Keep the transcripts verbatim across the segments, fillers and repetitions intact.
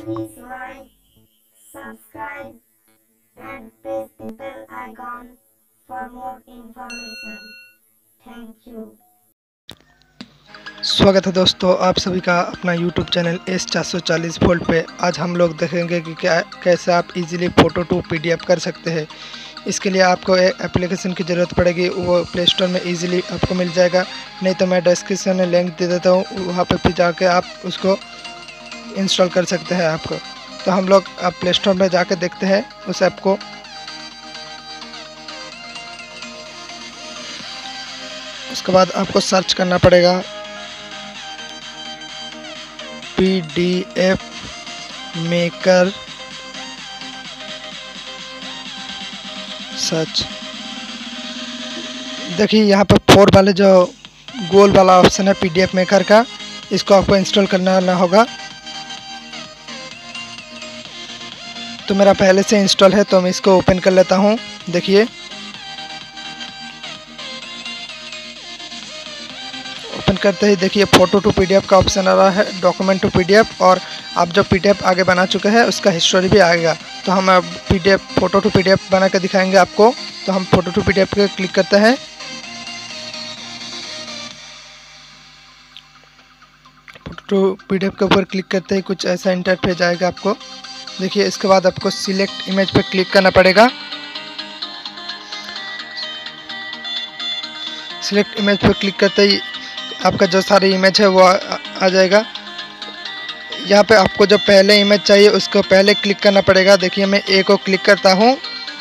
Please like, subscribe and press the bell icon for more information. Thank you. स्वागत है दोस्तों आप सभी का अपना YouTube चैनल एस चार सौ चालीस वोल्ट पे। आज हम लोग देखेंगे कि क्या कैसे आप इजीली फ़ोटो टू पीडीएफ कर सकते हैं। इसके लिए आपको एक एप्लीकेशन की ज़रूरत पड़ेगी, वो प्ले स्टोर में इजीली आपको मिल जाएगा, नहीं तो मैं डिस्क्रिप्शन में लिंक दे देता हूँ, वहाँ पे भी जाके आप उसको इंस्टॉल कर सकते हैं आपको। तो हम लोग अब प्ले स्टोर में जाके देखते हैं उस ऐप को। उसके बाद आपको सर्च करना पड़ेगा पीडीएफ मेकर सर्च। देखिए यहाँ पर फोर वाले जो गोल वाला ऑप्शन है पीडीएफ मेकर का, इसको आपको इंस्टॉल करना होगा। तो मेरा पहले से इंस्टॉल है तो मैं इसको ओपन कर लेता हूँ। देखिए ओपन करते ही देखिए फ़ोटो टू पीडीएफ का ऑप्शन आ रहा है, डॉक्यूमेंट टू पीडीएफ, और आप जो पीडीएफ आगे बना चुके हैं उसका हिस्ट्री भी आएगा। तो हम अब पीडीएफ फ़ोटो टू पीडीएफ बना कर दिखाएंगे आपको। तो हम फ़ोटो टू पीडीएफ पे क्लिक करते हैं। फ़ोटो टू पीडीएफ के ऊपर क्लिक करते ही कुछ ऐसा इंटरफेस आएगा आपको। देखिए इसके बाद आपको सिलेक्ट इमेज पे क्लिक करना पड़ेगा। सिलेक्ट इमेज पे क्लिक करते ही आपका जो सारी इमेज है वो आ, आ जाएगा। यहाँ पे आपको जो पहले इमेज चाहिए उसको पहले क्लिक करना पड़ेगा। देखिए मैं ए को क्लिक करता हूँ।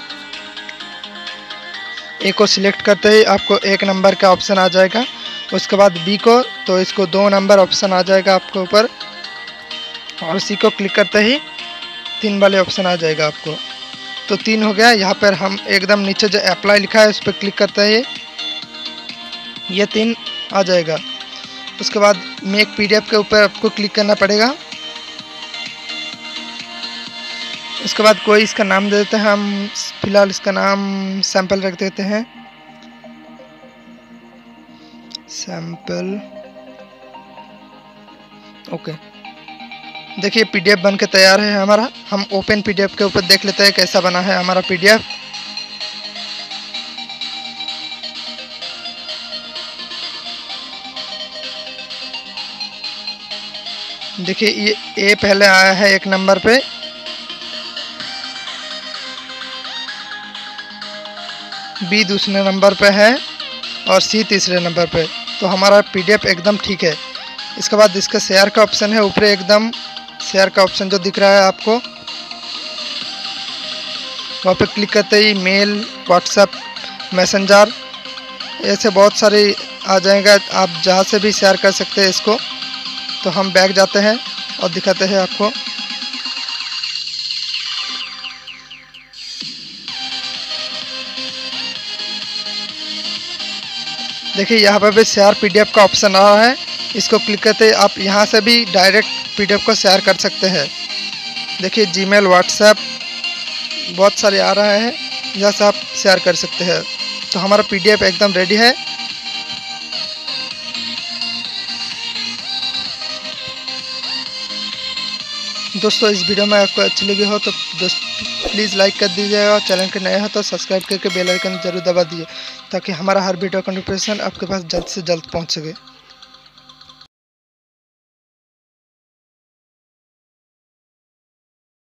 ए को सिलेक्ट करते ही आपको एक नंबर का ऑप्शन आ जाएगा। उसके बाद बी को, तो इसको दो नंबर ऑप्शन आ जाएगा आपके ऊपर, और सी को क्लिक करते ही तीन वाले ऑप्शन आ जाएगा आपको। तो तीन हो गया। यहाँ पर हम एकदम नीचे जो अप्लाई लिखा है उस पर क्लिक करते हैं, ये तीन आ जाएगा। उसके बाद मेक पीडीएफ के ऊपर आपको क्लिक करना पड़ेगा। उसके बाद कोई इसका नाम दे देते हैं, हम फिलहाल इसका नाम सैंपल रख देते हैं, सैंपल। ओके, देखिए पीडीएफ बन के तैयार है हमारा। हम ओपन पीडीएफ के ऊपर देख लेते हैं कैसा बना है हमारा पीडीएफ। देखिए ये ए पहले आया है एक नंबर पे, बी दूसरे नंबर पे है, और सी तीसरे नंबर पे। तो हमारा पीडीएफ एकदम ठीक है। इसके बाद इसका शेयर का ऑप्शन है ऊपर, एकदम शेयर का ऑप्शन जो दिख रहा है आपको, वहाँ पे क्लिक करते ही मेल, व्हाट्सएप, मैसेंजर, ऐसे बहुत सारे आ जाएगा। आप जहाँ से भी शेयर कर सकते हैं इसको। तो हम बैक जाते हैं और दिखाते हैं आपको। देखिए यहाँ पर भी शेयर पीडीएफ का ऑप्शन आ रहा है, इसको क्लिक करते आप यहाँ से भी डायरेक्ट पीडीएफ को शेयर कर सकते हैं। देखिए जीमेल, व्हाट्सएप बहुत सारे आ रहा है, यहाँ से आप शेयर कर सकते हैं। तो हमारा पीडीएफ एकदम रेडी है। दोस्तों इस वीडियो में आपको अच्छी लगी हो तो दोस्त प्लीज़ लाइक कर दीजिएगा। चैनल के नए हो तो सब्सक्राइब करके बेल आइकन जरूर दबा दीजिए, ताकि हमारा हर वीडियो का नोटिफिकेशन आपके पास जल्द से जल्द पहुंच सके।